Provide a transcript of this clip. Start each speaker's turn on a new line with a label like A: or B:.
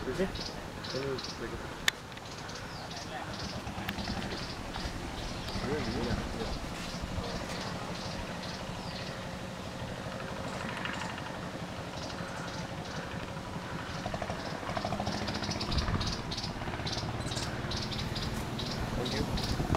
A: Okay? Can you break it? Really? Yeah. Thank you.